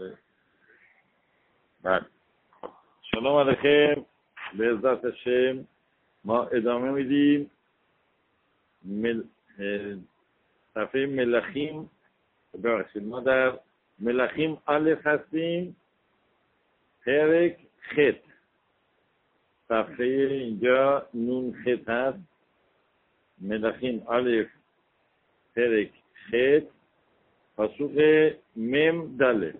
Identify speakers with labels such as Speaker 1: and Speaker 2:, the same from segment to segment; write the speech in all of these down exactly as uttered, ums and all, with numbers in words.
Speaker 1: بله. سلام علیکم. به عزت هاشم ما ادامه میدیم مل... صفحه ملخیم. ببخشید ما در ملخیم الف هستیم، پرک خط. صفحه اینجا نون خط هست. ملخیم الف پرک خط پاسخ مم داله.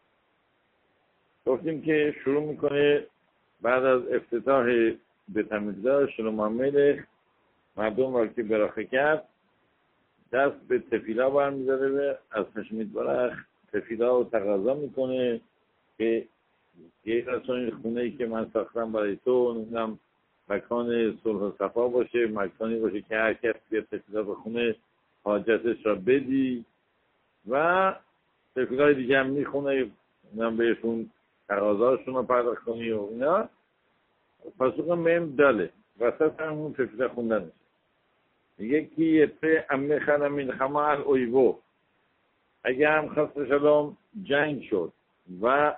Speaker 1: گفتیم که شروع میکنه بعد از افتتاح به تمیزدار شلوم ملخ مردم را که براخه کرد دست به تفیلا برمیداره و از خشمید برخ تفیلا رو تقاضا میکنه که یک از این خونه ای که من ساختم برای تو نمیدونم مکان صلح و صفا باشه، مکانی باشه که هر کس بیاد تفیلا به خونه حاجتش را بدی و تفیلای دیگه هم میخونه نمیدونم بهشون تقاضاشون رو پرداخت کنی و اینا. پاسخ مم داله وسط همون تفیلا خوندن میشه. یکی یه امه خنم این خمال اویبو اگه هم خواست شلوم جنگ شد و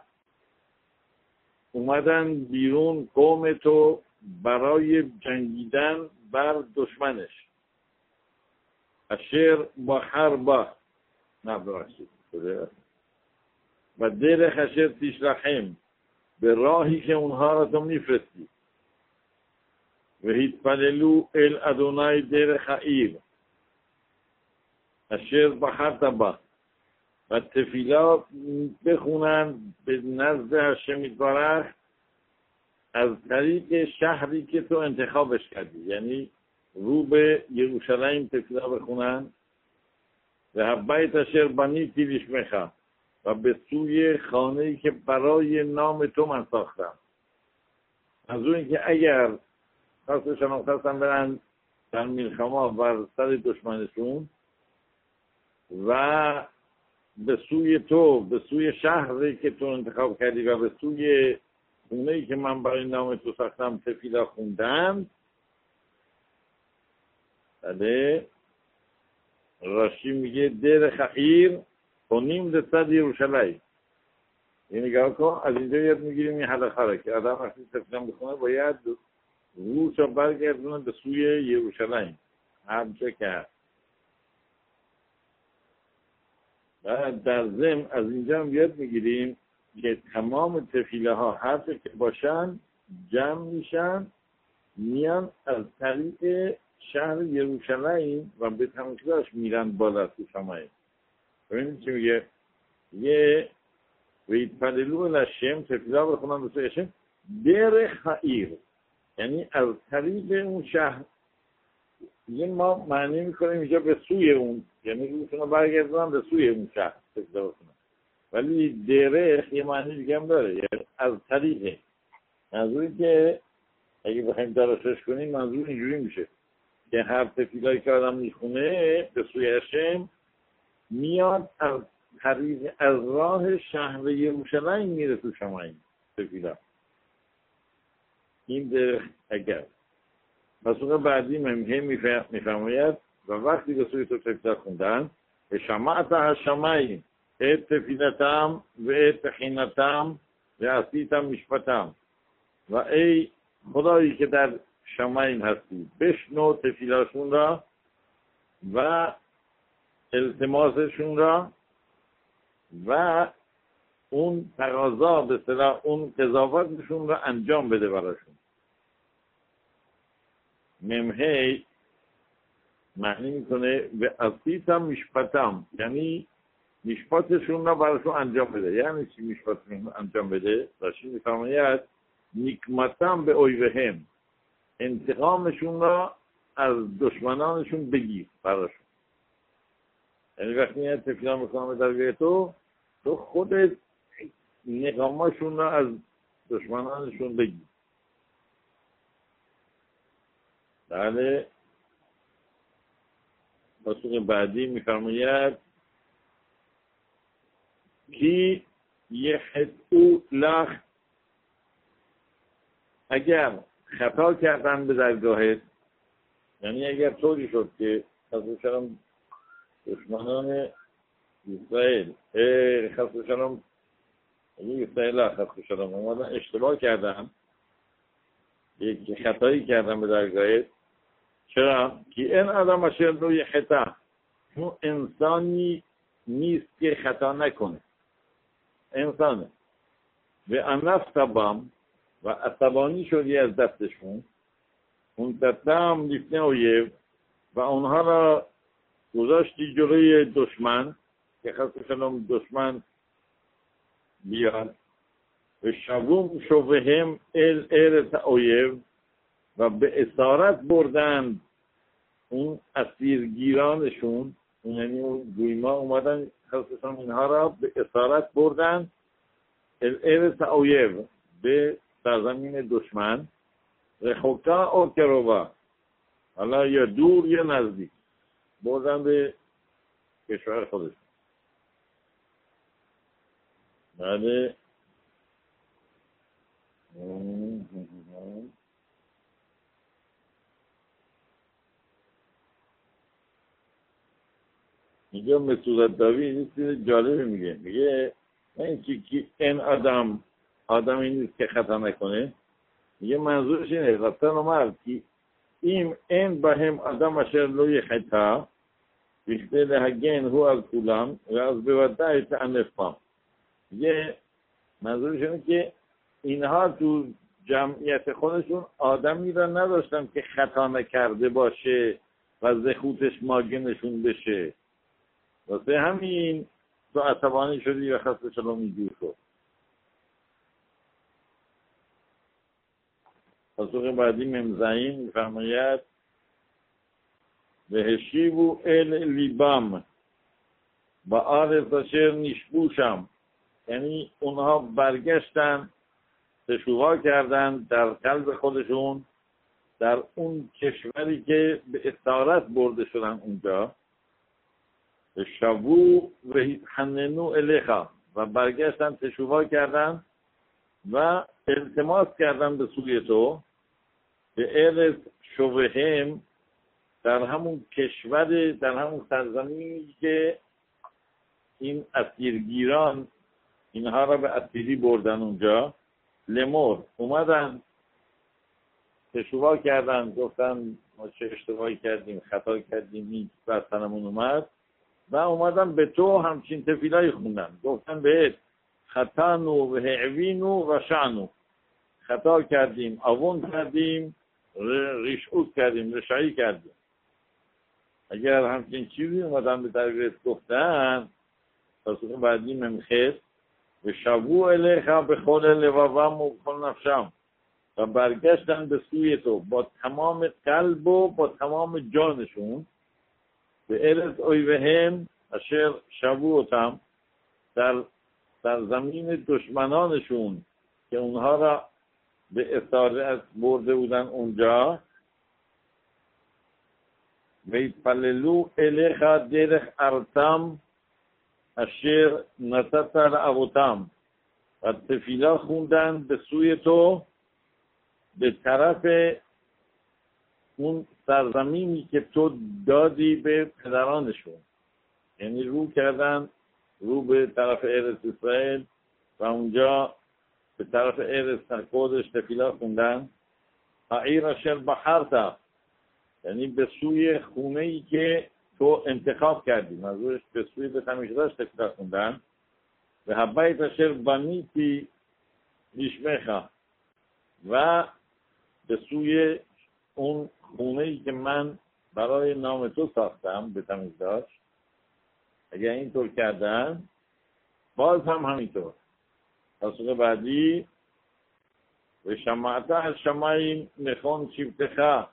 Speaker 1: اومدن بیرون قوم تو برای جنگیدن بر دشمنش اشیر با حربا نبراشید و دل خشیر تیشرحیم به راهی که اونها را تو میفرستی و هیتپللو ال ادونای در خیر اشیر با حربا و تفیلا بخونن به نزد هشم یتبارک از طریق شهری که تو انتخابش کردی، یعنی رو به یروشلایم تفیلا بخونن و حبیت اشیر بنیتی لشمخ و به سوی خانه‌ای که برای نام تو من ساختم. از اون که اگر خواستشان خواستن برن در ملخما بر سر دشمنشون و به سوی تو، به سوی شهری که تو انتخاب کردی و به سوی خونه‌ای که من برای نام تو ساختم تفیلا خوندن. بله راشی میگه در خیر کنیم لصد یروشلایم. یعنی نگاه کن از اینجا یاد میگیریم این حلقه را که آدم وقتی تفیلا بخونه باید روش رو برگردونه به سوی یروشلایم همچه که هست. و در ضمن از اینجا هم یاد میگیریم که تمام تفیله ها هر چه که باشن جمع میشن میان از طریق شهر یروشلایم و به تماشاش میرن بالا تو سماء. ببینید چی میگه؟ یه ویتپللو لشم تفیلا بخونن به سوی اشم در خیر، یعنی از طریق اون شهر. یه ما معنی میکنیم اینجا به سوی اون، یعنی روشون برگردونم به سوی اون شهر تفیلا بخونن. ولی درخ یه معنی دیگه هم داره، یعنی از طریقه. منظوری که اگه بخوایم درستش کنیم منظور اینجوری میشه که هر تفیلایی که آدم میخونه به سوی اشم میاد از طریق از راه شهر یروشلایم میره تو شمایم تفیلا. این درخ اگر پاسخ بعدی ممهه میفرماید و وقتی به سوی تو تفیلا خوندن شمعت هشمایم ات تفیلتم و ات حینتم و عصیتم مشفتم و ای خدایی که در شمایم هستی بشنو تفیلاشون را و التماسشون را و اون تقاضا به اصطلاح اون قضاوتشون را انجام بده براشون. ممهی معنی میکنه و عصیتم مشفتم، یعنی میشپاتشون را براشون انجام بده. یعنی چی میشپاتشون انجام بده؟ راشی میفرماید نکمتم به اویوهم، انتقامشون را از دشمنانشون بگیر براشون. یعنی وقتی یه تفیلا میکنم در بیه تو تو خودت نقاماشون را از دشمنانشون بگیر. بله پاسخ بعدی میفرماید کی یه حدو لخ اگر خطا کردن به درگاهت، یعنی اگر طوری شد که خصوصا دشمنان اسرائیل خصوصا میگه سهلا خط شدم اومدن اشتباه کردم، یک خطایی کردم به درگاهت. چرا؟ که این آدم اشر روی خطا، اون انسانی نیست که خطا نکنه، انسانه. و انف تبام و عصبانی شدی از دستشون، اون تتام لیفنه اویو و اونها را گذاشتی جلوی دشمن که خواست شلوم دشمن بیاد. و شووم شوهم ال ارت اویو و به اسارت بردن اون اسیرگیرانشون، اون یعنی اون گویما اومدن خواستشون اینها را به اسارت بردن ال ارت اویو به سرزمین دشمن. رخوکا او کروبا، حالا یا دور یا نزدیک، بردن به کشور خودشون. بعد میگه مسعود داوی یه چیز جالبی میگه، میگه این که این آدم آدمی نیست که خطا نکنه. میگه منظورش اینه رفتن اومد که این این با هم آدم اشر لوی خطا بیشتر لحگین هو از کولم و از بودای تعنفام. میگه منظورش اینه که اینها تو جمعیت خودشون آدمی را نداشتن که خطا نکرده باشه و زخوتش ماگنشون بشه، واسه همین تو عصبانی شدی و خسته شلوم اینجور شد. پاسخ بعدی ممزعین میفرماید به هشیبو ال لیبام و آرز اشر نیشبوشم، یعنی اونها برگشتن تشوها کردن در قلب خودشون در اون کشوری که به اسارت برده شدن اونجا. شبو و حننو الیخا و برگشتن تشوها کردن و التماس کردن به سوی تو به ارز شوهم، در همون کشور، در همون سرزمینی که این اسیرگیران اینها را به اسیری بردن اونجا. لمور اومدن تشوها کردن، گفتن ما چه اشتباهی کردیم، خطا کردیم، این بستنمون اومد و اومدن به تو همچین تفیلای خوندن، گفتن بهت خطانو و هعوینو و شعنو، خطا کردیم، آون کردیم، ریشعود کردیم، رشعی کردیم. اگر همچین چیزی اومدن به درگرت گفتن، پاسخ بعدی ممخست و شبو الیخا به خود لبابم و بخل نفشم و برگشتن به سوی تو با تمام قلب و با تمام جانشون. به ارز اویوهم اشر شبوتم، در در زمین دشمنانشون که اونها را به اسارت برده بودن اونجا. و یتپللو الیخا درخ ارتم اشر نتتر ابوتم و تفیلا خوندن به سوی تو به طرف اون سرزمینی که تو دادی به پدرانشون، یعنی رو کردن رو به طرف ارس اسرائیل و اونجا به طرف ارس خودش تفیلا خوندن. عیر اشر بحرتا، یعنی به سوی خونه‌ای که تو انتخاب کردی، منظورش به سوی به تمیشداش تفیلا خوندن. به حبایت اشر بنیتی لیشمخا و به سوی اون خونه‌ای که من برای نام تو ساختم به تمیزداش. اگر اینطور کردن باز هم همینطور. پاسخ بعدی و شمعتا از شمعی نخون شیفتخا،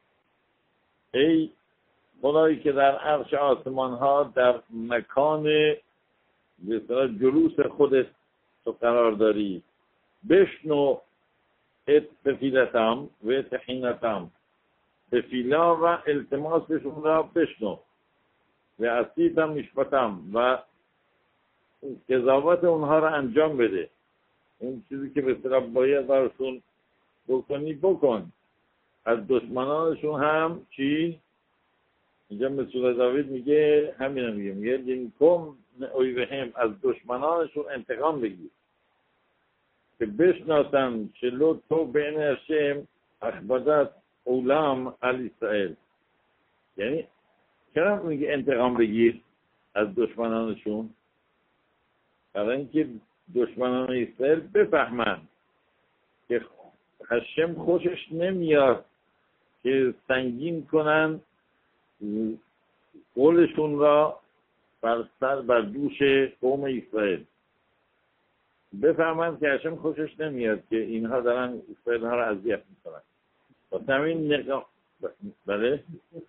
Speaker 1: ای خدایی که در عرش آسمان ها در مکان به جلوس خودت تو قرار داری، بشنو ات تفیلتم و تحینتم، تفیلا و التماسشون را بشنو و اسیتم نشبتم و قضاوت اونها را انجام بده. اون چیزی که به اصطلاح باید براشون بکنی بکن. از دشمنانشون هم چی؟ اینجا مسعود داوود میگه همین میگه میگه لینکم اویوهم، از دشمنانشون انتقام بگیر. که بشناسن شلو تو بین هشم اخبادت اولام علی اسرائیل. یعنی چرا میگه انتقام بگیر از دشمنانشون؟ برای اینکه دشمنان اسرائیل بفهمن که هشم خوشش نمیاد که سنگین کنن قولشون را بر سر بر دوش قوم اسرائیل. بفهمن که هشم خوشش نمیاد که اینها دارن اسرائیل ها را اذیت میکنن. واسه همین نقام بله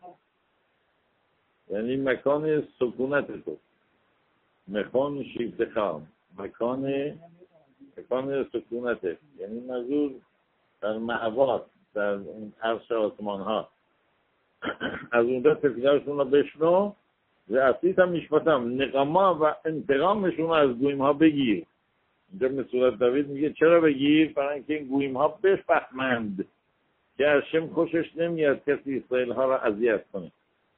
Speaker 1: یعنی مکان سکونت تو، مکان شیفتخام، مکان مکان سکونت، یعنی منظور در معوات، در این عرش آسمان ها. از اونجا تفیلهاشون رو بشنو و اصلیت هم میشفتم نقما و انتقامشون رو از گویم ها بگیر. اینجا به صورت داوید میگه چرا بگیر؟ برای اینکه این گویم ها بفهمند که هشم خوشش نمیاد کسی اسرائیل ها را اذیت کنه.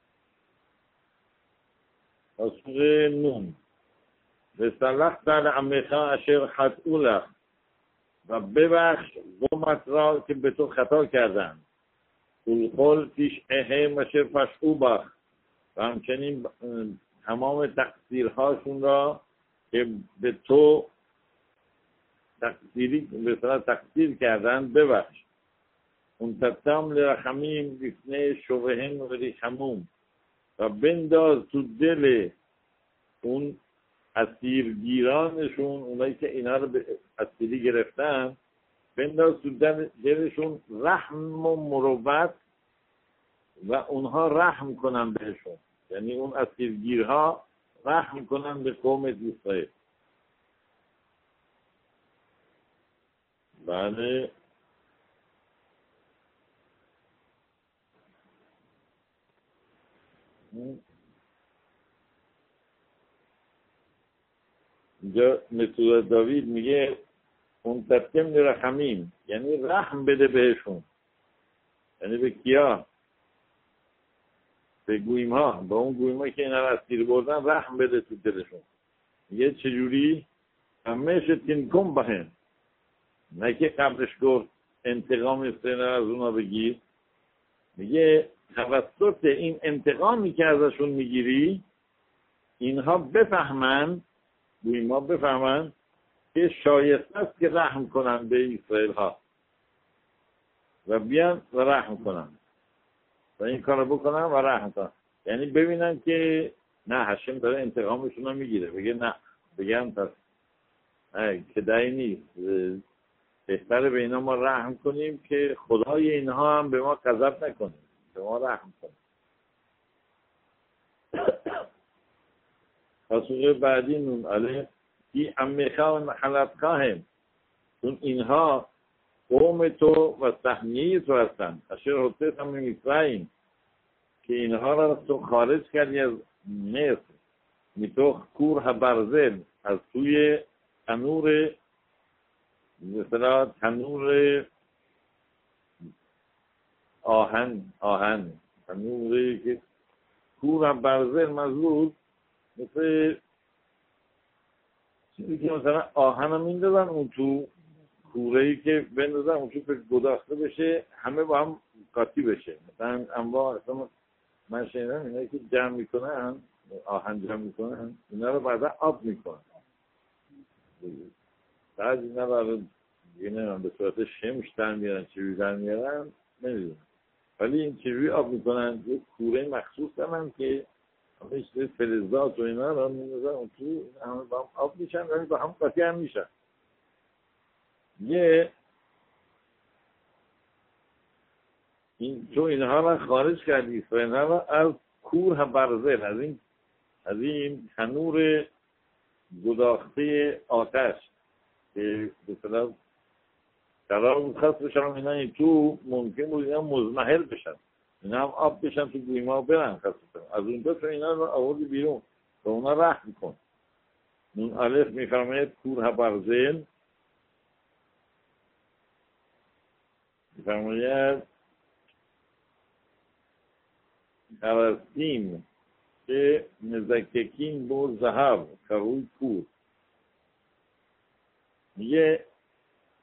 Speaker 1: از سوره نون وصلحت لعمک اشر خطئوا لک، و ببخش قومت را که به تو خطا کردند. قل تشعهم اشر فسقوا بک، و همچنین تمام تقصیرهاشون را که به تو تقصیری به صلاح تقصیر کردن ببخش. اون تتم لرحمیم بفنه شبهن و ریحموم، و بنداز تو دل اون اسیرگیرانشون، اونایی که اینا رو به اسیری گرفتن، بنداز تو دلشون رحم و مروت و اونها رحم کنن بهشون. یعنی اون اسیرگیرها رحم کنن به قوم اسرائیل. بله اینجا مثل داوید میگه اون تتم رحمیم، یعنی رحم بده بهشون. یعنی به کیا؟ به گویم ها، با اون گویم ها که اینا رو اسیر بردن رحم بده تو دلشون. میگه چجوری؟ همهش تینکم بهم، نه که قبلش گفت انتقام اسرائیل از اونا بگیر. میگه توسط این انتقامی که ازشون میگیری اینها بفهمن، گویم ها بفهمن که شایسته است که رحم کنن به اسرائیل ها و بیان و رحم کنن و این کار رو بکنن و رحم کنن. یعنی ببینن که نه هشم داره انتقامشون رو میگیره، بگه نه، بگن پس که دایی نیست، بهتره به اینا ما رحم کنیم که خدای اینها هم به ما غضب نکنه، به ما رحم کنه. پسوقه بعدی نون علیه ای امیخا و حلبکاهم، چون اینها قوم تو و سهمیه تو هستن. اشیر حسیت هم میفرین که اینها را تو خارج کردی از مصر، میتوخ کور برزل، از توی تنور، مثلا تنور آهن آهن تنوری که کور برزل مزود مثل چیزی که مثلا آهن رو میندازن اون تو کورهی که بندازن اون تو گداخته بشه، همه با هم قاطی بشه. مثلا انواع اصلا من شنیدم اینایی که جمع میکنن، آهن جمع میکنن، اینا رو بعدا آب میکنن. بعد اینا رو دیگه نمیدونم به صورت شمش در میارن، چیوی در میارن نمیدونم، ولی این چیوی آب میکنن. یه کوره مخصوص دارن که همه فلزات و اینا رو میندازن اون تو، همه با هم آب میشن ولی با هم قاطی هم میشن. یه این تو اینها را خارج کردی، اسرائیل را از کور برزل، از این از این تنور گداخته آتش که به صلاح قرار بود خاص بشن اینا این تو ممکن بود اینا مزمحل بشن، اینا هم آب بشن تو گویما برن خاص بشن. از اونجا تو اینا رو آوردی بیرون و اونا رحم کن. نون الف میفرماید کور برزل، میفرماید خرستیم که مزککین بو زهب کروی کور. میگه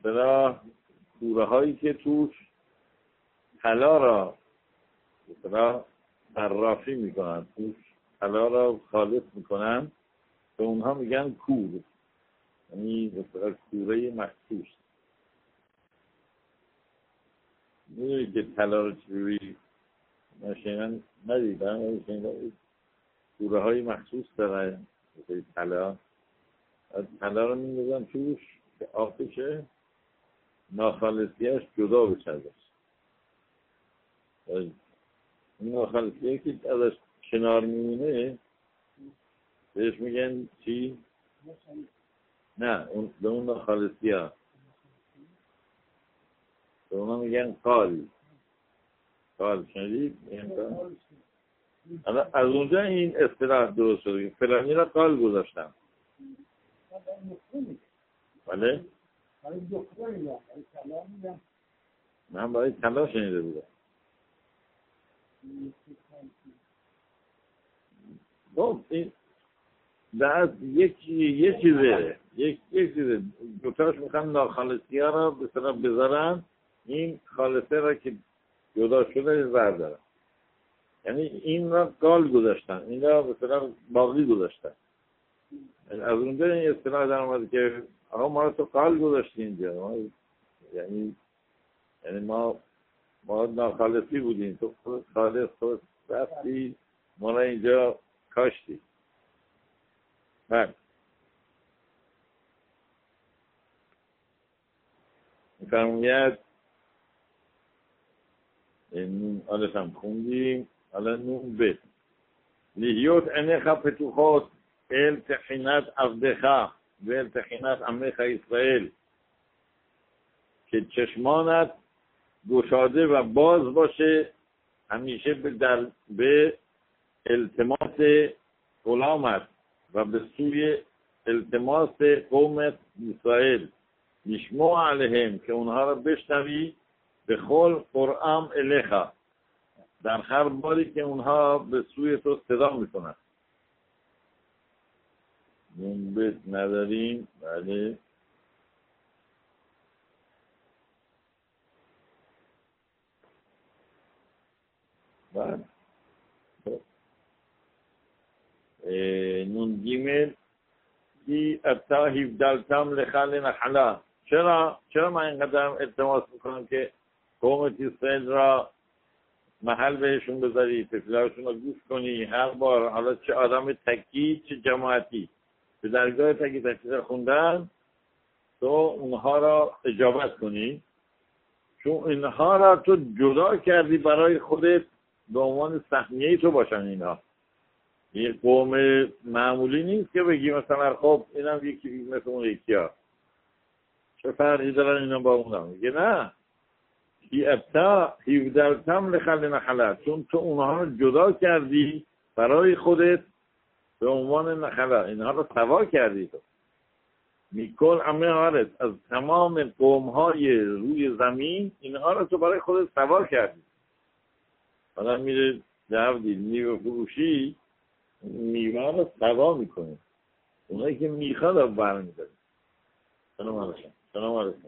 Speaker 1: مثلا کوره هایی که توش طلا را مثلا صرافی میکنن، توش طلا را خالص میکنن، به اونها میگن کور، یعنی مثلا کوره مخصوص. میدونی که طلا رو چجوری ماشینا ندیدن، کوره های مخصوص دارن مثل طلا، طلا رو میندازن توش که آتشه ناخالصیش جدا بشه ازش. این ناخالصیه که ازش کنار میمونه بهش میگن چی؟ نه اون به اون ناخالصی ها به اونا میگن قال. قال شنیدید؟ از اونجا این اصطلاح درست شده، فلانی را قال گذاشتم. بله؟ من برای طلا شنیده بودم. خب این در یک یه چیزه یک یک چیزه دوتاش میخوان ناخالصی ها را به صلاح بذارن، این خالصه را که جدا شده بردارن، یعنی این را قال گذاشتن، این را به صلاح باقی گذاشتن. از اونجا این اصطلاح در اومده که آقا ما را تو قال گذاشتی اینجا، یعنی یعنی ما ما ناخالصی بودیم، تو خود خالص خود رفتی ما را اینجا کاشتی. بله میفرموید نون آلف هم خوندیم، حالا نون بد لیهیوت عینیخ پتوخات التحینت عبدخ و التحینت عمیخ اسرائیل، که چشمانت گشاده و باز باشه همیشه به, در به التماس غلامت و به سوی التماس قومت اسرائیل، نشمع علیهم که اونها را بشنوی به خل قرآن الیخا در هر باری که اونها به سوی تو صدا میکنن. نون بیت نداریم. بله بله نون گیمل کی اتا هیفدلتم لخل نخلا، چرا چرا من اینقدر التماس میکنم که قوم اسرائیل را محل بهشون بذاری، تفیلهاشون رو گوش کنی هر بار، حالا چه آدم تکی چه جماعتی به درگاه تکی تفیله خوندن تو اونها را اجابت کنی، چون اینها را تو جدا کردی برای خودت به عنوان سهمیه تو باشن. اینها یه قوم معمولی نیست که بگی مثلا خب اینم یکی مثل اون یکی ها، چه فرقی دارن اینا با اونم؟ میگه نه، هی ابتا هیودرتم لخل نخله، چون تو اونها رو جدا کردی برای خودت به عنوان نخله، اینها رو سوا کردی. تو میکل عمه هارت، از تمام قوم های روی زمین اینها رو تو برای خودت سوا کردی. حالا میره دردی میوه فروشی میوه رو سوا میکنه، اونایی که میخواد رو برمیداره. سلام علیکم. سلام علیکم.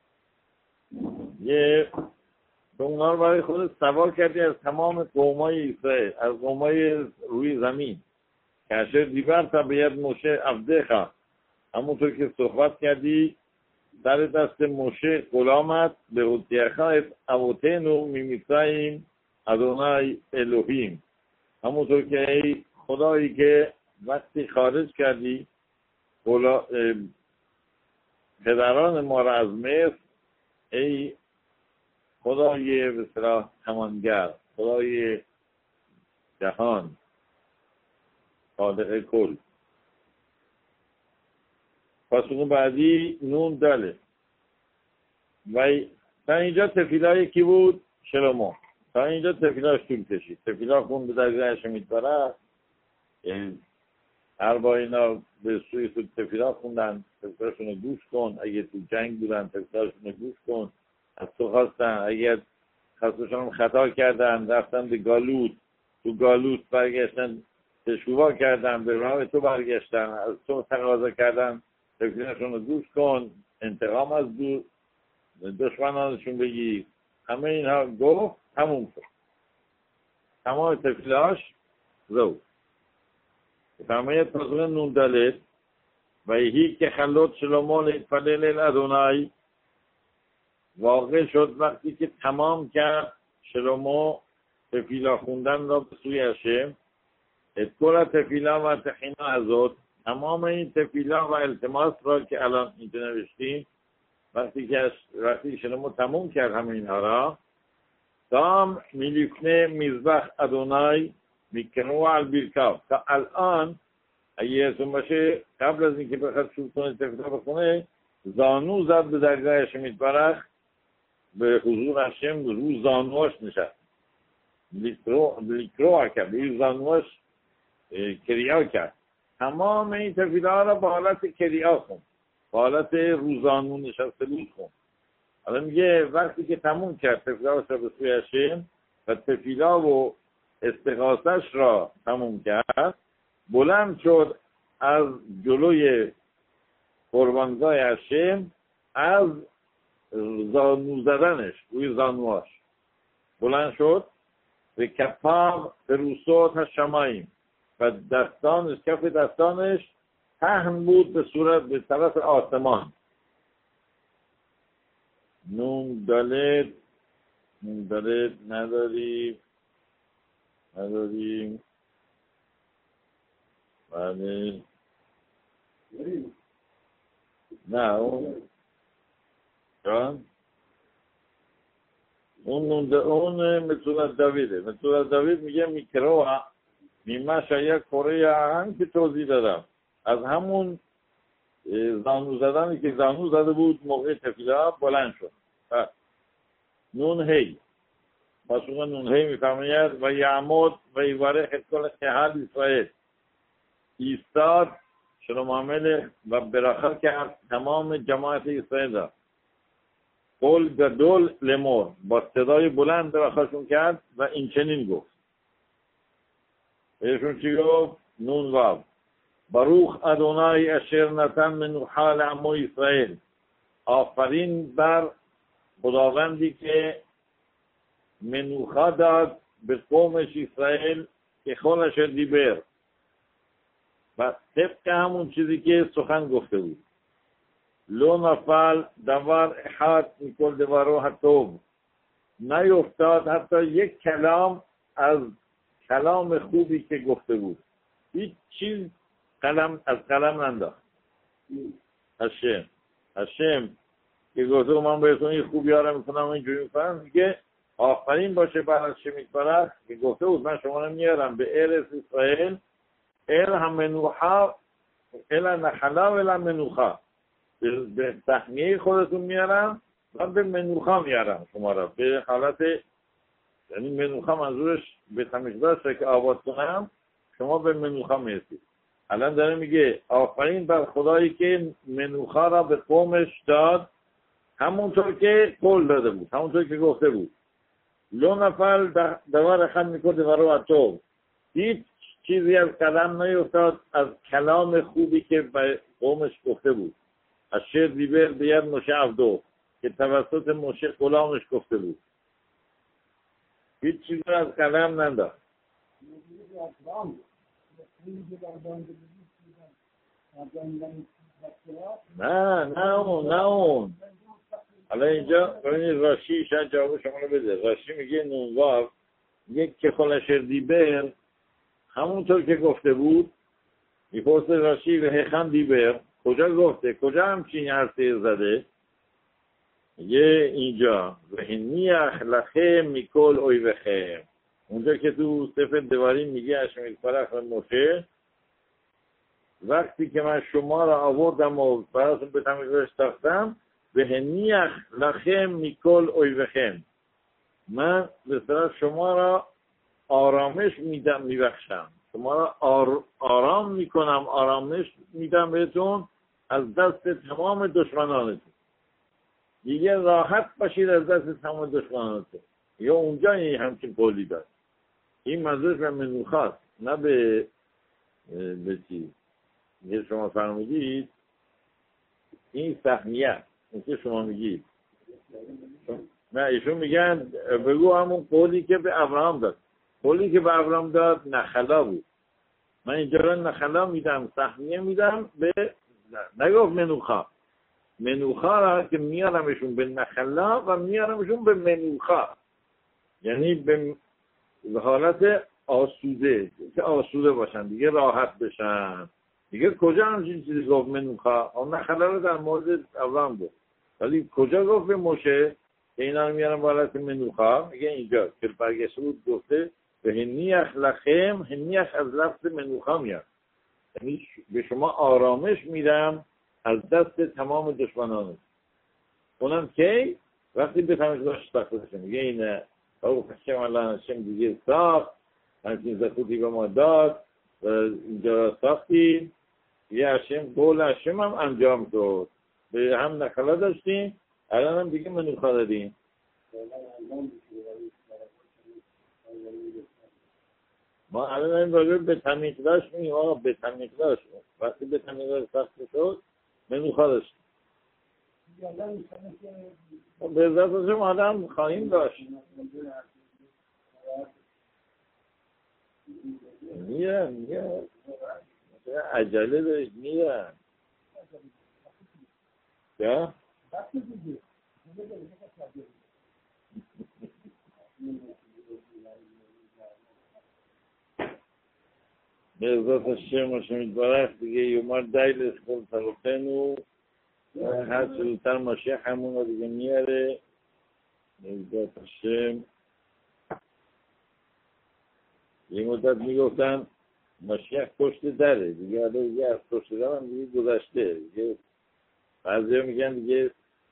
Speaker 1: یه تو اونها رو برای خودت سوا کردی از تمام قومای اسرائیل، از قومای روی زمین. کاشر دیبر تا بیاد موشه عبدخا، همونطور که صحبت کردی در دست موشه غلامت به هوتیخا اوتینو میمیساییم ادونای الوهیم، همونطور که ای خدایی که وقتی خارج کردی غلا... پدران ما را از مصر، ای خدای به اصطلاح تمامگر، خدای جهان، خالق کل. پس اون بعدی نون داله و تا اینجا تفیلای کی بود؟ شلومو. تا اینجا تفیلاش طول کشید، تفیلا خون به درگاهش میتبره، هر با اینا به سوی تو تفیلا خوندن، تفیلاشون رو گوش کن، اگه تو جنگ بودن تفیلاشون رو گوش کن، از تو خواستن، اگر خواستشون خطا کردن رفتن به گالوت، تو گالوت برگشتن تشووا کردن، به راه تو برگشتن، از تو تقاضا کردن تفیلاشون رو گوش کن، انتقام از دو دشمنانشون بگیر، همه اینها گفت، تموم شد. تمام تفیلهاش زود. فرماید پاسخ نون دالت و هی که خلوت شلومو لیتفلل الادونای، واقع شد وقتی که تمام کرد شلومو تفیلا خوندن را به سوی هشم، اتکل تفیلا و تحینا ازود، تمام این تفیلا و التماس را که الان اینجا نوشتیم، وقتی که وقتی شلومو تمام کرد همه اینها را، دام میلیفنه میزبخ ادونای میکنو البیرکاف، تا الان اگه یادتون باشه قبل از اینکه بخواد شروع کنه تفیلا بخونه، زانو زد به درگاه هشم یتبارک، به حضور هشم رو زانوش نشست، لیکرو کرد، روی زانوش کریا کرد. تمام این تفیله ها را با حالت کریا خون، با حالت روزانو نشسته بود خون. حالا میگه وقتی که تموم کرد تفیله ها را به سوی هشم و تفیله و استغاثش را تموم کرد، بلند شد از جلوی قربانگاه هشم، از زانو زدنش روی زانواش بلند شد، به کفام به روسوت هشماییم و دستانش، کف دستانش پهن بود به صورت به طرف آسمان. نون دالت نون دالت نداریم نداریم بله نه اون جان اون نون اون مثل داویده. مثل داوید میگه میکرو میمه شاید کره هم که توضیح دادم، از همون زانو زدنی که زانو زده بود موقع تفیله بلند شد. نون هی پاسخ نون هی میفرماید و یعمد و یواره کل قهل اسرائیل، ایستاد شلومو ملک و براخت کرد تمام جماعت اسرائیل را. قول گدول لمور، با صدای بلند براختشون کرد و این چنین گفت. بهشون چی گفت؟ نون واو بروخ ادونای اشر نتن من حال عمو اسرائیل، آفرین بر خداوندی که منوخا داد به قومش اسرائیل که خونش دیبر، و طبق همون چیزی که سخن گفته بود. لو نفل دوار احاد میکل دوارو حتوب، نیفتاد حتی یک کلام از کلام خوبی که گفته بود، هیچ چیز قلم از قلم ننداخت. هشم هشم که گفته من بهتون این خوبی ها را میکنم اینجوری میکنم، میگه آفرین باشه بر هشم یتبارک که گفته بود من شما رو میارم به ارث اسرائیل، ال هم منوحا ال نخلا و ال منوخا، به تحمیه خودتون میارم و به منوخا میارم شما را، به حالت یعنی منوخا منظورش به تمیزداشته که آباد کنم، شما به منوخا میرسید. الان داره میگه آفرین بر خدایی که منوخا را به قومش داد همونطور که قول داده بود، همونطور که گفته بود. لو نفل دوار خد میکرد و رو تو، هیچ چیزی از کلام نیفتاد از کلام خوبی که به قومش گفته بود. از شعر دیبر بیاد موشه عبدو که توسط موشه غلامش گفته بود، هیچ چیزی از کلام ننداخت. نه نه اون نه اون حالا اینجا ببینید راشی شاید جواب شما رو بده. راشی میگه نونوار یک که خلشر دیبر همونطور که گفته بود. میپرسه راشی و هیخم دیبر، کجا گفته، کجا همچین حرفی زده؟ میگه اینجا و هنیخ لخم میکل اویوخم، اونجا که تو سفر دواری میگه هشم یتبارک و موشه وقتی که من شما را آوردم و براتون به تمیزش تاختم، به هنیخ لخم میکل اویوخم، من به صورت شما را آرامش میدم میبخشم، شما را آر... آرام میکنم، آرامش میدم بهتون از دست تمام دشمنانتون، دیگه راحت باشید از دست تمام دشمنانتون. یا اونجا این همچین قولی داد. این منظورش به منوخاست، نه به به چیز یه شما فرمودید این سهمیه این که شما میگید نه ایشون میگن بگو همون قولی که به ابراهام داد. قولی که به ابراهام داد نخلا بود. من اینجا رو نخلا میدم، سهمیه میدم به، نگفت منوخا. منوخا را که میارمشون به نخلا و میارمشون به منوخا، یعنی به حالت آسوده، که آسوده باشن دیگه، راحت بشن دیگه. کجا همچین چیزی گفت منوخا؟ اون نخلا رو در مورد ابراهام گفت، ولی کجا گفت به موشه که اینا رو میارم به حالت منوخا؟ میگه اینجا که برگشته بود گفته به هنیخ لخم، هنیخ از لفظ منوخا میاد، یعنی به شما آرامش میدم از دست تمام دشمنانت. اونم کی؟ وقتی به تماشاش ساخته شد. میگه اینه او خشم الله هشم دیگه ساخت، همچین زخوتی به ما داد و اینجا ساختیم، یه هشم قول هشم هم انجام شد. به هم نخلا داشتیم، الان هم دیگه منوخا دادیم. ما الان این راجع به تمیقداش میگیم آقا، به تمیقداش وقتی به تمیقداش ساخته شد منوخا داشتیم. به ذات شما آدم خواهیم داشت. میرن میرن عجله داشت میرن یا به ذات الشم و شمید برخ دیگه یومار دایل اسکول تلوتنو هر سلطان ماشیخ همون رو دیگه میاره. به ذات الشم یه مدت میگفتن ماشیخ پشت دره دیگه، حالا دیگه از پشت در هم دیگه گذشته دیگه. بعضی ها میگن دیگه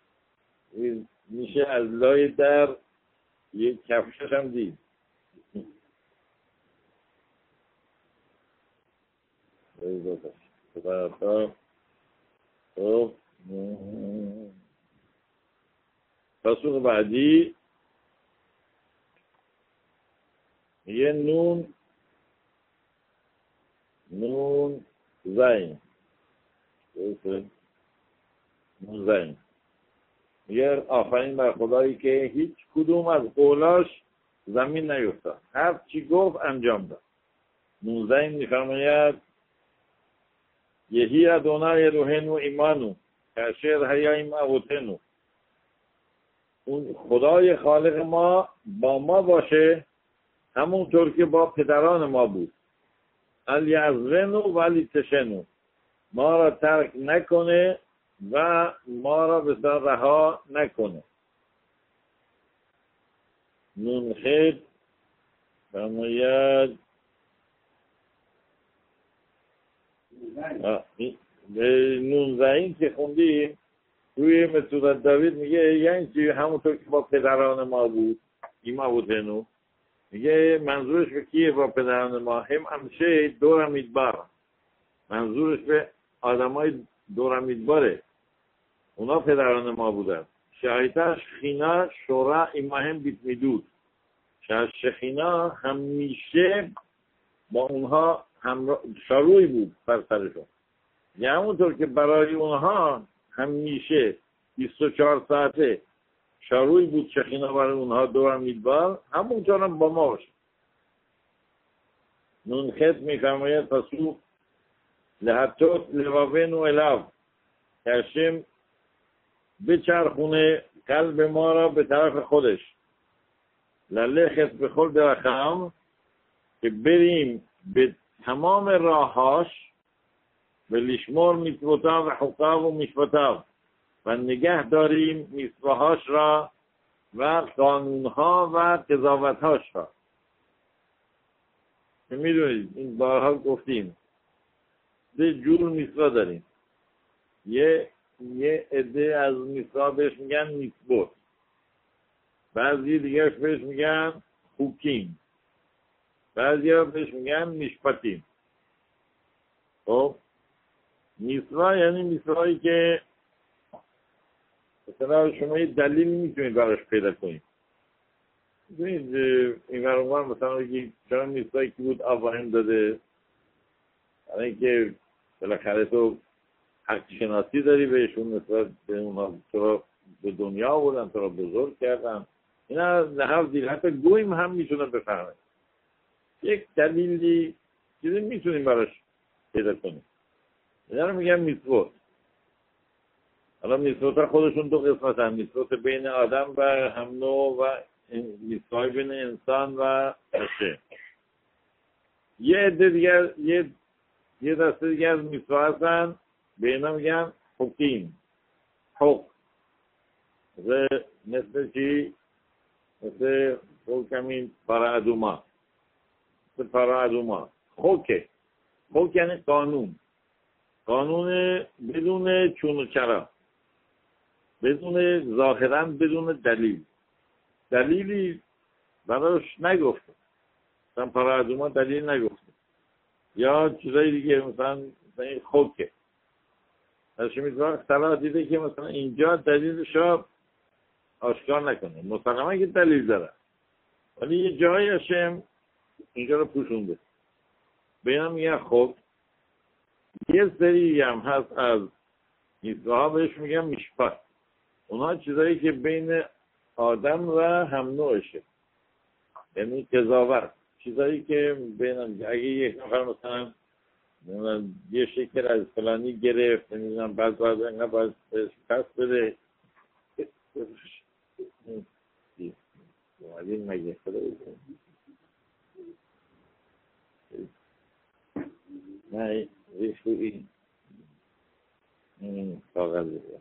Speaker 1: میشه از لای در یک کفشش هم دید. خب پاسخ بعدی یه نون نون زین نون زین یه آفرین بر خدایی که هیچ کدوم از قولاش زمین نیفتاد، هر چی گفت انجام داد. نون زین میفرماید یهی ادونای روحنو ایمانو کاشر هیایم اوتنو، اون خدای خالق ما با ما باشه همونطور که با پدران ما بود. الیعزونو ولی تشنو، ما را ترک نکنه و ما را به سر رها نکنه. نون خید فرماید به نون زین که خوندیم روی مسعود داوید میگه یعنی چی؟ همونطور که با پدران ما بود ایما بودنو، میگه منظورش به کیه با پدران ما؟ هم همشه دور میدبار، منظورش به آدمای دور میدباره، اونا پدران ما بودن. شهیتش خینا شورا ایما هم بیت میدود، شخینا همیشه با اونها هم شروعی بود بر سرشون، یعنی همونطور که برای اونها همیشه بیست و چهار ساعته شروعی بود شخینا برای اونها دور میدبار، همونطور هم با ما باشه. نون خط میفرماید پسو لحتوت لواوین و الاو، هشم بچرخونه قلب ما را به طرف خودش. للخت به خود رخم، که بریم به تمام راهاش، به لیشمور میتوتا و حقاب و میشبتا، و نگه داریم میسواهاش را و قانونها و قضاوتهاش را. که میدونید این بارها گفتیم سه جور میسوا داریم. یه یه عده از میسوا بهش میگن میسبوت، بعضی دیگرش بهش میگن خوکیم، بعضی ها بهش میگن میشپتیم. خب میسوا یعنی میسوایی که مثلا شما یه دلیل میتونید براش پیدا کنید. میتونید این ورانوار مثلا بگید چرا میسوایی که بود ابراهیم داده، برای اینکه بالاخره تو حق شناسی داری بهشون نسبت به اونها، چرا به دنیا آوردن، تو را بزرگ کردن. اینا لحاظ دید، حتی گویم هم میتونه بفهمه. یک دلیلی چیزی میتونیم براش پیدا کنیم. اینا رو میگن میتوت. حالا میتوت ها خودشون دو قسمت هم، میتوت بین آدم و هم نوع و میتوت بین انسان و بشه. یه عده دیگر، یه یه دسته دیگر از میتوت هستن، به اینا میگن حکیم. حق مثل چی؟ مثل حکمین پارادوما. مثل پارادوما. حکه. حک یعنی قانون. قانون بدون چون و چرا. بدون ظاهرا بدون دلیل. دلیلی براش نگفته. مثلا پارادوما دلیل نگفته. یا چیزایی دیگه مثلا مثلا این حکه. از میتوان صلاح دیده که مثلا اینجا دلیلش را آشکار نکنه. مسلما که دلیل داره، ولی یه جایی هاشم اینجا رو پوشونده. به هم میگن خب یه سری هم هست از میتوها بهش میگن میشپت. اونها چیزایی که بین آدم و هم نوعشه، یعنی قضاوت. چیزایی که بین اگه یک نفر مثلا یه شکل از فلانی گرفت، نمیدونم بعد باید انگاه باید پس بده این مگه خدا بزن نه ریشو این این کاغذ بزن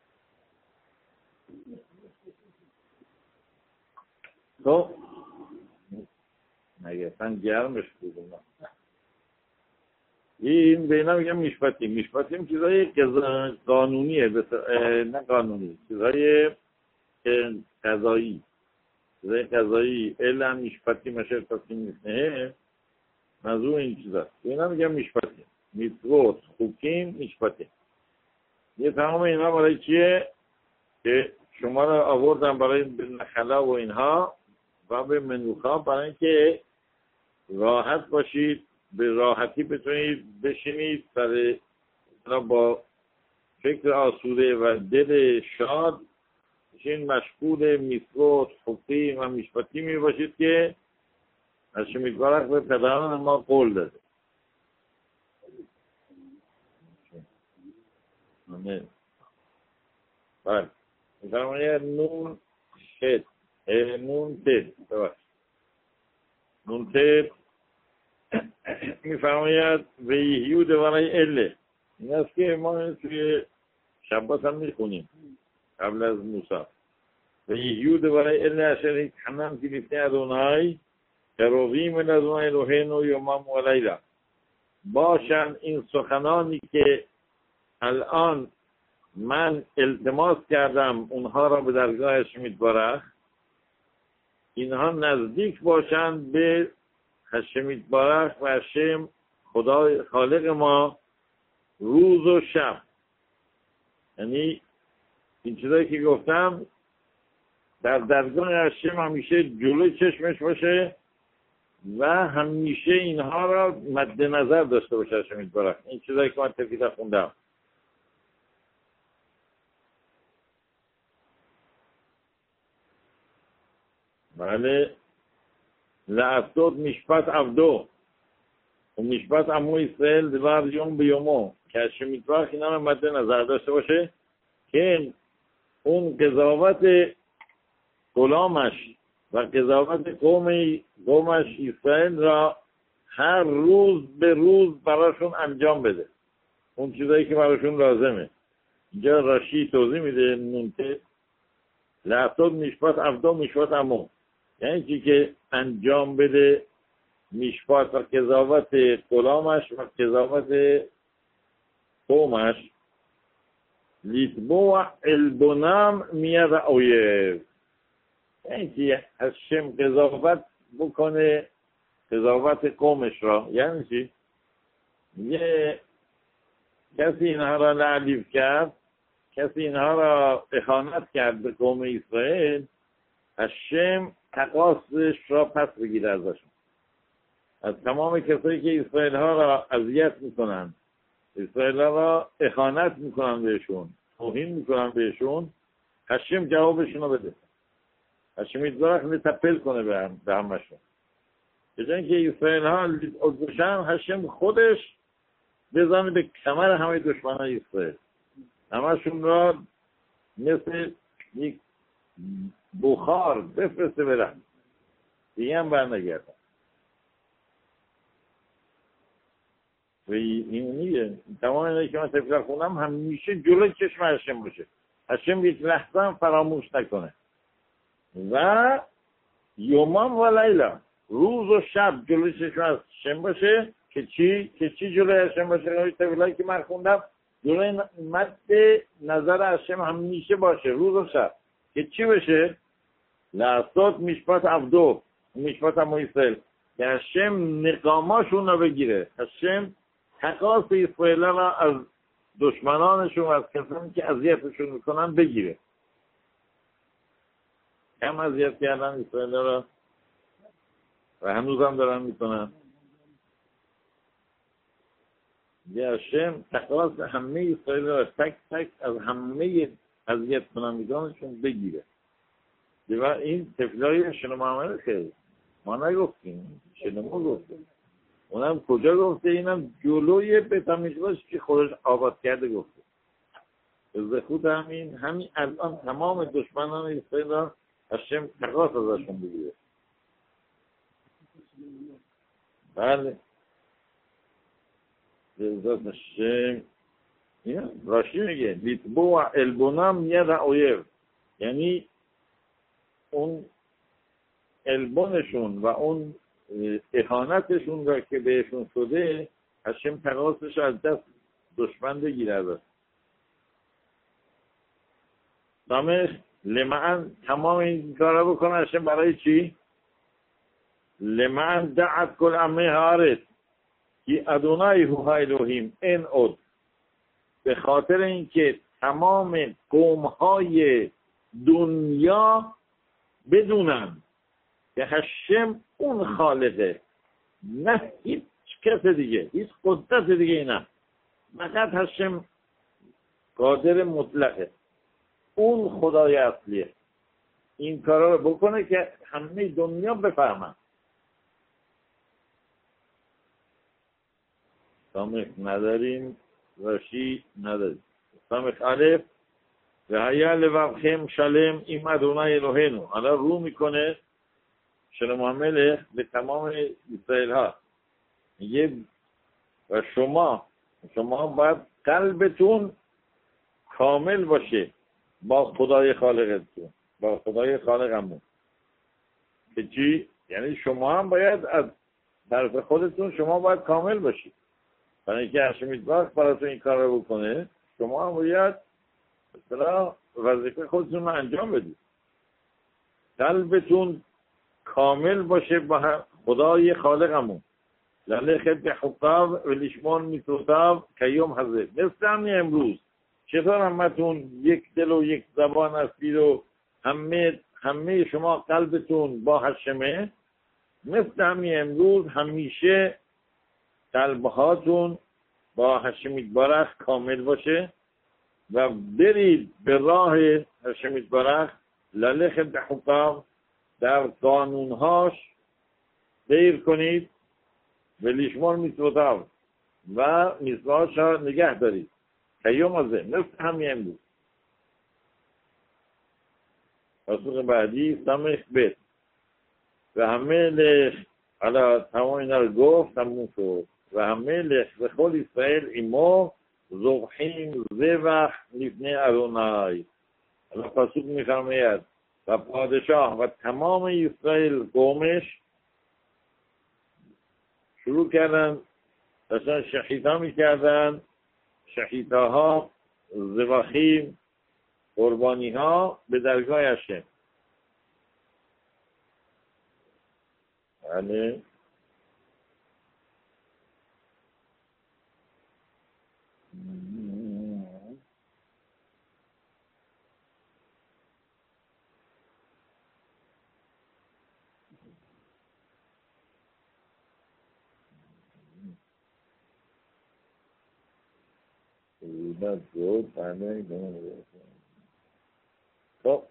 Speaker 1: تو مگه اصلا گرمش بودم. این به اینا میگم میشپتیم. میشپتیم چیزای قانونیه، نه قانونی، چیزای قضایی. چیزای قضایی الا میشپتیم اشر تصمیم نه موضوع این چیزاست. به اینا میگم میشپتیم. میتوت حکیم میشپتیم. یه تمام اینا برای چیه؟ که شما رو آوردن برای نخلا و اینها و به منوخا، برای اینکه راحت باشید، به راحتی بتونید بشینید سر با فکر آسوده و دل شاد بشین مشغول میتوت حکیم و میشپتی می باشید که از شمیدوارک به پدران ما قول داده. بله میفرماید نون شد نون تد ببخش نون تد میفرماید ویهیود برای اله. این است که ما توی شبات هم میخونیم قبل از موسی. ویهیود برای اله اشر حنم کلیفته ادونای کرویم ادونای روحینو یومم و لیلا. باشن این سخنانی که الان من التماس کردم اونها را به درگاه شمیدبارخ، اینها نزدیک باشند به شمیدبارخ و هشم خدای خالق ما روز و شب. یعنی این چیزایی که گفتم در درگاه هشم همیشه جلوی چشمش باشه و همیشه اینها را مد نظر داشته باشه شمیدبارخ. این چیزایی که من تفیده خوندم. بله لعفتود میشپت عبدو و میشپت امو اسرائیل دوار یوم به یومو که شمیدبارخ اینا را مد نظر داشته باشه که اون قضاوت غلامش و قضاوت قوم قومش اسرائیل را هر روز به روز براشون انجام بده، اون چیزایی که براشون لازمه. اینجا راشی توضیح میده نونته لعفتود میشپت عبدو میشپت امو، یعنی چی که انجام بده میشپات و قضاوت غلامش و قضاوت قومش. لیتبوع البنام میاد اویه، یعنی چی هشم قضاوت بکنه قضاوت قومش را. یعنی چی؟ یه کسی اینها را لعلیف کرد، کسی اینها را اخانت کرد به قوم اسرائیل، هشم تقاصدش را پس بگیره ازشون. از تمام کسایی که اسرائیل ها را اذیت میکنن، اسرائیل ها را اخانت میکنن بهشون، توهین میکنن بهشون، هشم جوابشون رو بده. هشم میدوارخ لطپل کنه به, هم، به همشون. به جای اینکه اسرائیل ها بشن، هشم خودش بزنه به کمر همه دشمن های اسرائیل، همشون را مثل یک بخار بفرسته برن، دیگه هم برنگردن. و اینیه تمام اینایی که من تفکر خونم همیشه جلوی چشم هشم باشه، هشم یک لحظه هم فراموش نکنه. و یومان و لیلا، روز و شب جلوی چشم هشم باشه که چی؟ که چی جلوی هشم باشه؟ این تفکرهایی که من خوندم جلوی مد نظر هشم همیشه باشه روز و شب، که چی بشه؟ لحظات میشپت عبدو، میشپت هم اسرائیل، که هشم نقاماشون رو بگیره، هشم تقاس اسرائیل را از دشمنانشون، از کسانی که اذیتشون میکنن بگیره. کم اذیت کردن اسرائیل را و هنوز هم دارن میکنن. یه هشم تقاس همه اسرائیل را تک تک از همه اذیت کنندگانشون بگیره. و این تفلای شنو محمد خیلی ما نگفتیم، شنو ما گفتیم، اونم کجا گفته؟ اینم جلوی بیت المقدس که خودش آباد کرده گفته. از خود همین همین الان تمام دشمنان اسرائیل را هشم تقاس ازشون بگیره. بله عزت هشم. این راشی میگه لیتبوع البونم ید اویب، یعنی اون البونشون و اون اهانتشون را که بهشون شده هشم تقاصش از دست دشمن بگیره. دامش لمعن تمام این کارا بکنه هشم برای چی؟ لمعن دعت کل امه هارت کی ادونای هوها الوهیم این اود، به خاطر اینکه تمام قومهای دنیا بدونن که هشم اون خالقه، نه هیچ کس دیگه، هیچ قدرت دیگه نه، فقط هشم قادر مطلقه، اون خدای اصلیه. این کارا رو بکنه که همه دنیا بفهمن. سامخ نداریم، راشی نداریم. سامخ الف و هیا لوابخم شلم این ادونای الوهینو، حالا رو میکنه شلوم ملک به تمام اسرائیل ها، میگه و شما شما باید قلبتون کامل باشه با خدای خالقتون، با خدای خالقمون. که چی؟ یعنی شما هم باید از طرف خودتون شما باید کامل باشید. برای اینکه هشم میدبخ براتون این کار رو بکنه، شما هم باید مثلا وظیفه خودتون رو انجام بدید. قلبتون کامل باشه با خدای خالقمون. لله به حقاب و لیشمان میتوتاب که یوم حضر، مثل همین امروز چطور همتون یک دل و یک زبان هستید و همه همه شما قلبتون با هشمه، مثل همین امروز همیشه قلبهاتون با هشم یتبارک کامل باشه و برید به راه هشم یتبارک. لله به حقاب، در قانونهاش سیر کنید، و لیشمان میتوتاب و میزواش ها نگه دارید که یوم ازه، مثل همین امروز. پاسخ بعدی سمخ بید و همه لخ، حالا تمام اینا رو گفت تموم شد. و همه لخ و خول اسرائیل ایمو زبحیم زبح لیفنه ادونای. حالا پاسخ میفرماید و پادشاه و تمام اسرائیل قومش شروع کردن داشتن شحیطا میکردن، شحیطاها زباخیم قربانی ها به درگاه هشم. بله بعد بود بله خب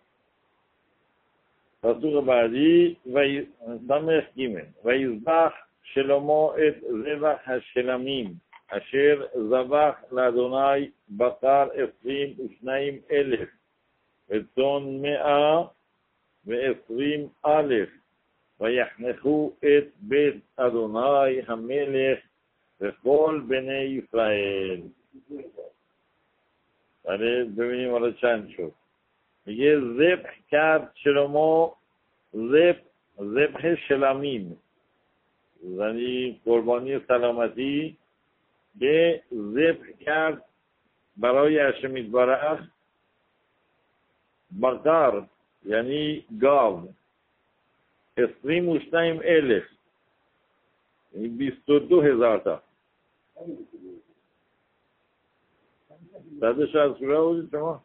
Speaker 1: پاسوق بعدی و سمخ گیمه و یزبح شلما ات زبح الشلمیم אשר זבח לאדוני בקר עשרים ושניים אלף וצאן מאה ועשרים אלף ויחנכו את בית אדוני המלך וכל בני ישראל. ولی ببینیم حالا چند شد. میگه ذبح کرد شلما ذبح ذبح شلمیم، یعنی قربانی سلامتی که ذبح کرد برای هشم یتبارک بقر یعنی گاو عشرین و شنیم الف یعنی بیست و دو هزار تا. بعدش از سوره بودید شما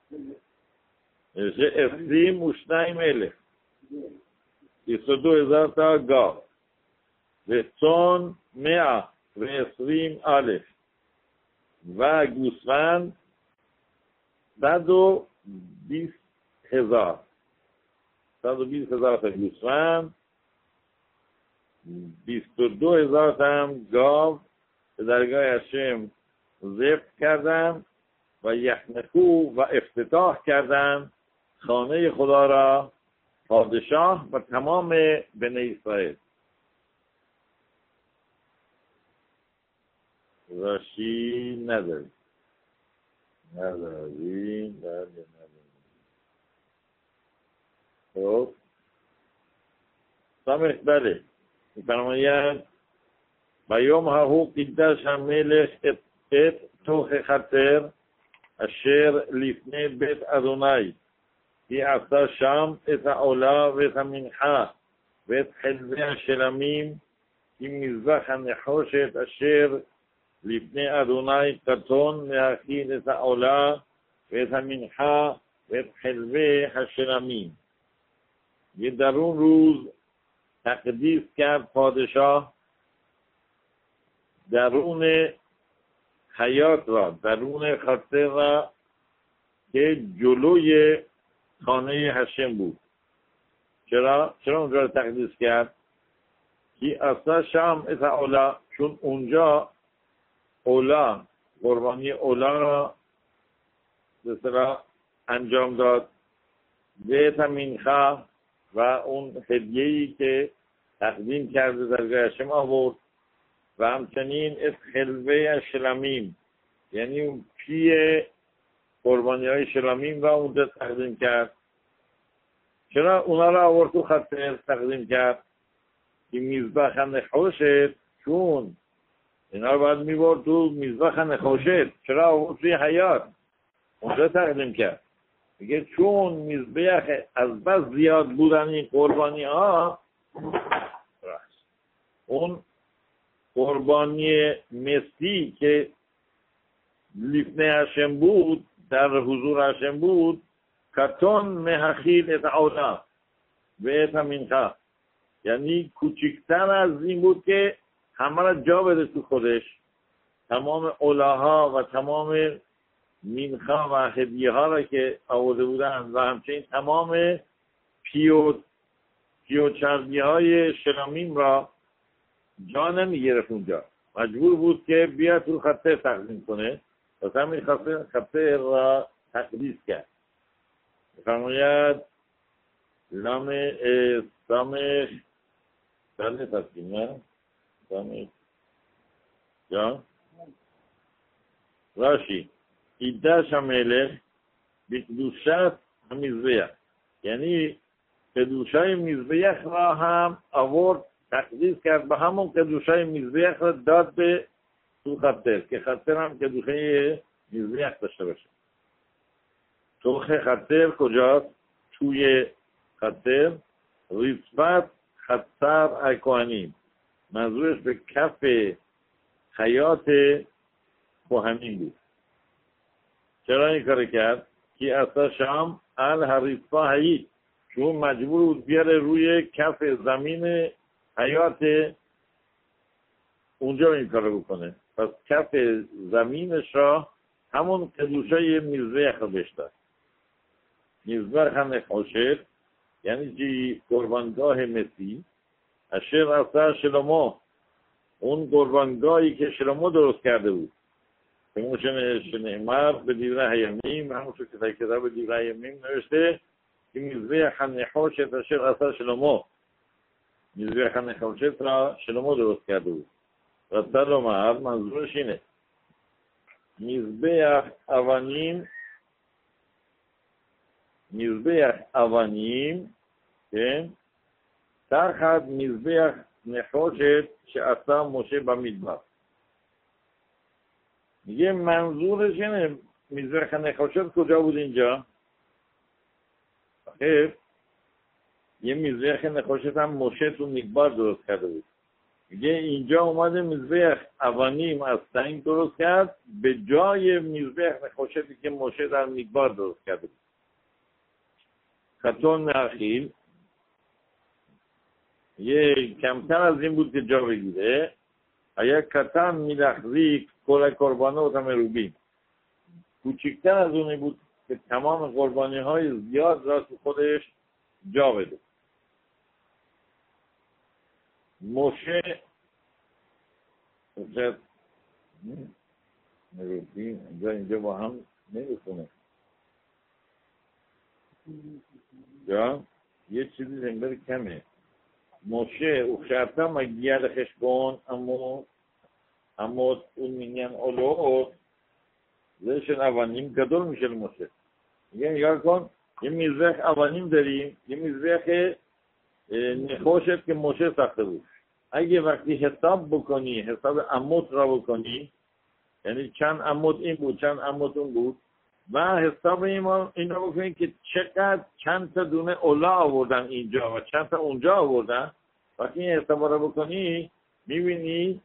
Speaker 1: عشرین و شنیم الف بیست و دو هزار تا گاو و چون مئة و عشرین الف و گوسفند صد و بیست هزار صد و بیست هزار تا گوسفند، بیست و دو هزار تا هم گاو به درگاه هشم ذبح کردن و یحنکو و افتتاح کردن خانه خدا را پادشاه و تمام بنی اسرائیل. راشی نداری نداری نداری خب سامخ بله میفرماید بیوم هاهو قدش המלך את תוך החצר אשר לפני בית אדוני כי עשה שם את העולה ואת המנחה ואת חלבי השלמים עם מזבח הנחושת אשר לפני אדוני קטון להכין את העולה ואת המנחה ואת חלבי השלמים. یه در اون روز تقدیس کرد پادشاه درون حیات را، درون خطه را که جلوی خانه هشم بود. چرا؟ چرا اونجا را تقدیس کرد؟ که اصلا شام از اولا، چون اونجا اولا قربانی اولا را به صلاح انجام داد بیت منخه و اون هدیه‌ای که تقدیم کرده درگاه هشم آورد و همچنین از خلوه شلمیم یعنی اون پی قربانی های شلمیم را اونجا تقدیم کرد. چرا اونا را آورد تو خطه تقدیم کرد؟ که مذبح نخوشت، چون اینا رو باید میبرد تو مذبح نخوشت. چرا آورد توی حیات اونجا تقدیم کرد؟ میگه چون مذبح از بس زیاد بودن این قربانی ها، اون قربانی مسی که لیفنه هشم بود، در حضور هشم بود، کتون محخیل اتعولا و اتمینخه، یعنی کوچکتر از این بود که همه را جا بده تو خودش، تمام اولاها و تمام مینخه و هدیه ها را که آورده بودن و همچنین تمام پیو پیو چربی های شلمیم را جا نمی گرفت اونجا، مجبور بود که بیا تو خطه تقدیم کنه و همین خطه, خطه را تقدیس کرد. فرماید لام سامش بله تقدیم نه سامش جا راشی ایدش המלך بقدوشت המזבח، یعنی قدوشای مزبح را هم آورد تقدیس کرد، به همون قدوشای مزبح را داد به تو خطر که خطر هم قدوشای مزبح داشته باشه. توخ خطر کجاست؟ توی خطر رصفت خطر الکهنیم، منظورش به کف حیات کهنین بود. چرا این کار کرد؟ که اصلا شام ال هریسفا هایی، چون مجبور بود بیاره روی کف زمین حیات اونجا این کار بکنه، پس کف زمینش را همون قدوشای مزبح را بهش داد. مذبح נחושת, یعنی چی؟ قربانگاه مسی. اشر اثر شلومو, اون قربانگاهی که شلومو درست کرده بود. همون شنیمر به دیوره هیمیم، همونطور که در کتاب دیوره هیمیم نوشته که مذبح נחושת اشر اثر شلومو, مذبح נחושת را شلومو درست کرده بود. و تلومر منظورش اینه مذبح اوانیم مذبح اوانیم כן? תחת מזבח נחושת שעשה משה במדבר. میگه منظورش اینه مذبح נחושت کجا بود اینجا؟ آخر یه مذبح נחושت هم مشه تو مدبر درست کرده بود. میگه اینجا اومده مذبح اوانیم از سنگ درست کرد به جای مذبح נחושتی که مشه در مدبر درست کرده بود. خطون نخیل یه کمتر از این بود که جا بگیره. ایا کتن میلخزیک کل قربانات هم روبین, کوچکتر از اونی بود که تمام قربانی های زیاد را تو خودش جا بده. موشه موشه روبین اینجا اینجا با هم نمیخونه یا یه چیزی زنبر کمه. משה וכשאתה מגיע לחשבון אמות, אמות ומניין עולות, זה של אבנים גדול משל משה. נגד כל, یه مذبح اوانیم داریم, یه مذبح نخوشت که مشه ساخته بود. اگه وقتی حساب بکنی, حساب اموت را بکنی, یعنی چند اموت این بود, چند اموت اون بود, و حساب این را بکنید که چقدر چند تا دونه اولا آوردن اینجا و چند تا اونجا آوردن. وقتی این حساب را بکنی میبینی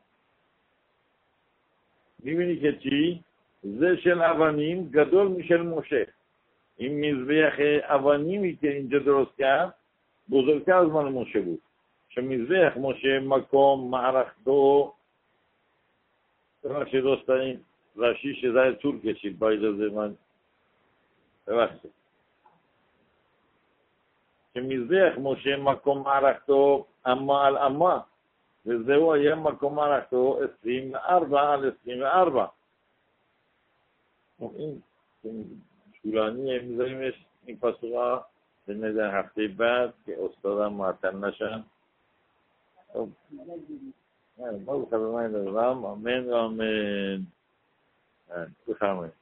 Speaker 1: میبینی که چی؟ زشل اوانیم گدول میشل مشه. این مذبح اوانیمی که اینجا درست کرد بزرگتر از مال مشه بود. چون مذبح مشه مکم معرختو بخشی دوست داریم رشی شده طول کشید با اجازه من ببخشید که مذبح مشه مکم معرختو اما الاما וזהו היה מקום מערכתו עשרים וארבע על עשרים וארבע. این شورانی میذاریمش این پاسخا به نظر هفته بعد که استادم معطل نشن. ما بخبر من دارم آمین آمین بفرمایید.